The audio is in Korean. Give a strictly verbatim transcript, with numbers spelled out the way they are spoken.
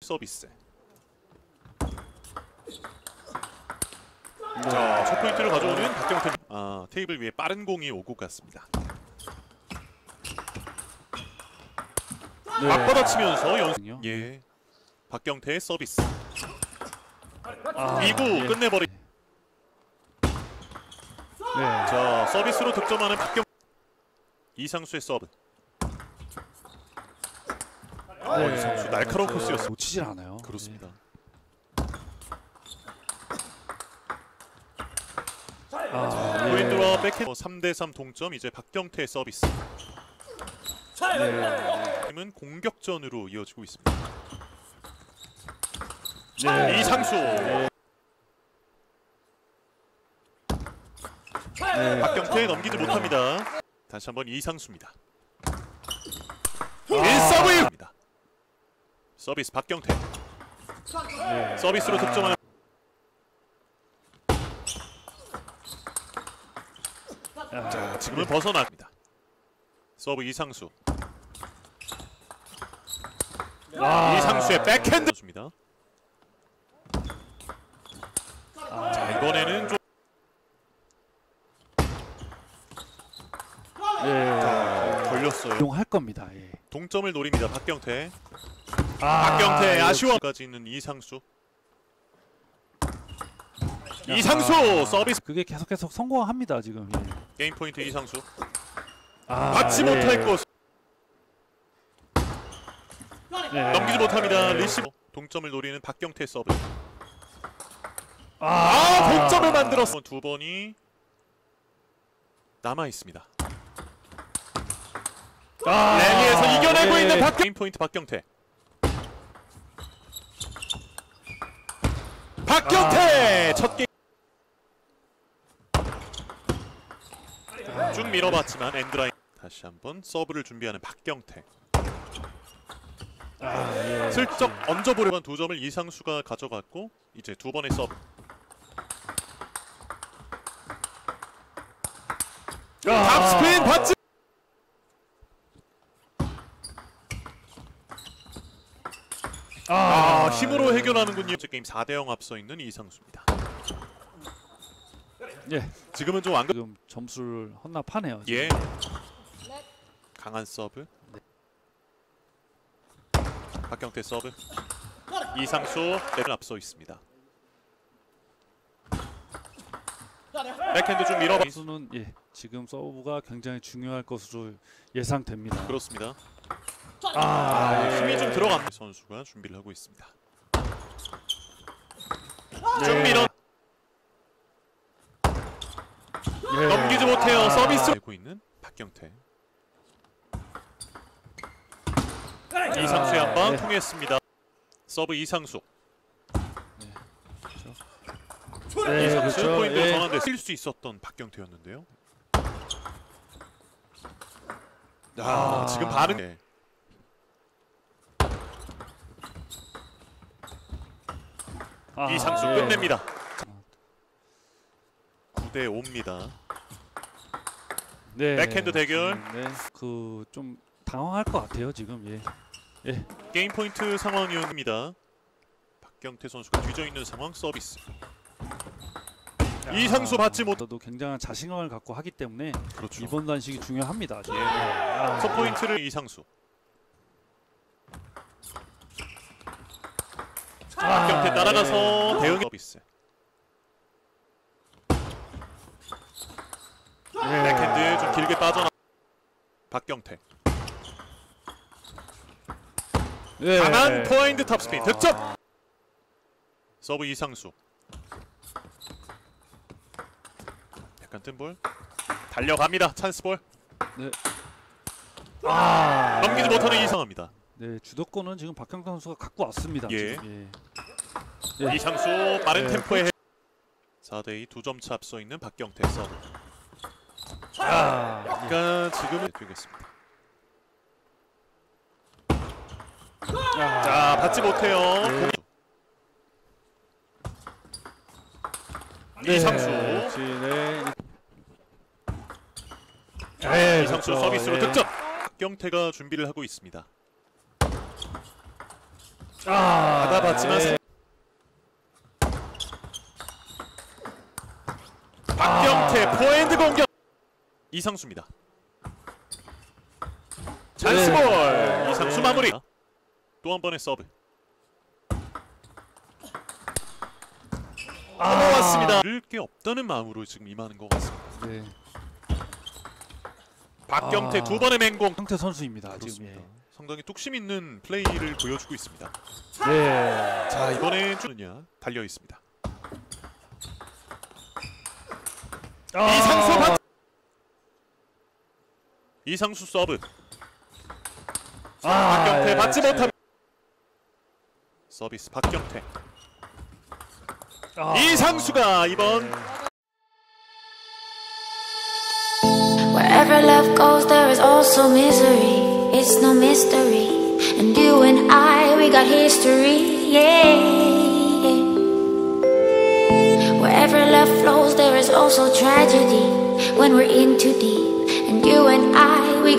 서비스. 자, 첫 포인트를 가져오는 박경태. 아, 테이블 위에 빠른 공이 오고 갔습니다. 네. 맞받아치면서 연습. 예, 박경태의 서비스. 아, 이 구 예. 끝내버리. 네. 자, 서비스로 득점하는 박경. 이상수의 서브. 어, 네. 이상수 날카로운 네. 코스였어. 놓치질 않아요. 그렇습니다. 아, 포인트와 백핸드 삼 대 삼 동점. 이제 박경태의 서비스. 네. 팀은 공격전으로 이어지고 있습니다. 네. 이상수. 네. 박경태 넘기지 못합니다. 다시 한번 이상수입니다. 일 서브입니다. 서비스 박경태. 네. 서비스로 득점하는. 자, 지금은 벗어납니다. 서브 이상수. 아, 이상수의 백핸드. 입니다. 아, 자, 이번에는 좀 네. 걸렸어요. 이용할 겁니다. 예. 동점을 노립니다. 박경태. 아, 박경태 예. 아쉬워까지 있는 이상수. 야, 이상수 아, 서비스. 그게 계속 계속 성공합니다 지금. 예. 게임 포인트 이상수. 아, 받지 예. 못할 것. 네. 넘기지 못합니다. 네. 리시브. 동점을 노리는 박경태 서브. 아, 아, 동점을 만들었어. 두 번이 남아 있습니다. 아, 랠리에서 이겨내고 네. 있는 박. 게임 포인트 박경태. 박경태 아. 첫 게임. 쭉 밀어봤지만 엔드라인. 다시 한번 서브를 준비하는 박경태. 아, 예. 슬쩍 얹어보려던 두 점을 이상수가 가져갔고 이제 두 번의 서브. 탑스핀 받지. 아, 힘으로 해결하는군요. 이제 게임 사 대 영 앞서 있는 이상수입니다. 예. 지금은 좀 안. 지금 점수를 헌납하네요. 지금. 예. 강한 서브. 박경태 서브. 이상수 랩을 앞서 있습니다. 백핸드 좀 밀어봐. 선수는 예, 지금 서브가 굉장히 중요할 것으로 예상됩니다. 그렇습니다. 아, 아, 예. 힘이 좀 들어간 선수가 준비를 하고 있습니다. 네. 좀 밀어. 예. 넘기지 못해요. 아. 서비스로 되고 있는 박경태. 이상수의 한방 네. 통했습니다. 서브 이상수. 네, 이상수 그렇죠. 포인트로 예. 전환돼 쓸 수 있었던 박경태였는데요. 아, 아. 지금 반응. 네. 아, 이상수 예. 끝냅니다. 구 대 오입니다. 네. 백핸드 대결. 네. 그 좀 당황할 것 같아요 지금. 예. 예. 게임 포인트 상황이옵니다. 박경태 선수가 뒤져 있는 상황. 서비스. 이상수 받지 못. 도 굉장한 자신감을 갖고 하기 때문에 그렇죠. 이번 단식이 중요합니다. 예. 아, 첫 포인트를 이상수. 박경태 따라가서 예. 대응 서비스. 예. 백핸드 좀 길게 빠져나. 박경태. 예. 강한 포핸드 탑스핀 득점. 서브 이상수. 약간 뜬 볼. 달려갑니다. 찬스볼. 네. 아, 넘기지 못하는 이상합니다. 네, 주도권은 지금 박경태 선수가 갖고 왔습니다. 예. 지금. 예. 예. 이상수 빠른 네. 템포에 해. 사 대 이 두 점 차 앞서 있는 박경태 서브. 아, 약간 지금은 되겠습니다. 아, 자, 받지 못해요. 네. 이상수. 네. 네. 이상수 그렇죠. 서비스로 예. 득점. 박경태가 준비를 하고 있습니다. 아, 받아봤지만 네. 박경태 아. 포핸드 공격. 이상수입니다. 찬스볼. 네. 이상수 네. 마무리. 또 한 번의 서브. 아. 넘어왔습니다. 잃을 게 없다는 마음으로 지금 임하는 것 같습니다. 네. 박경태 아. 두 번의 맹공. 경태 선수입니다. 지금. 그렇습니다. 상당히 뚝심 있는 플레이를 보여주고 있습니다. 예. 네. 자, 이번엔 주느냐 달려 있습니다. 아. 이상수 받... 이상수 서브. 아, 박경태 예. 받지 못함. 서비스 박경태. 아. 이상수가 이번 Wherever love goes, there is also misery. It's no mystery. And you and I, we got history. Yeah. Wherever love flows, there is also tragedy. When we're in too deep. And you and I.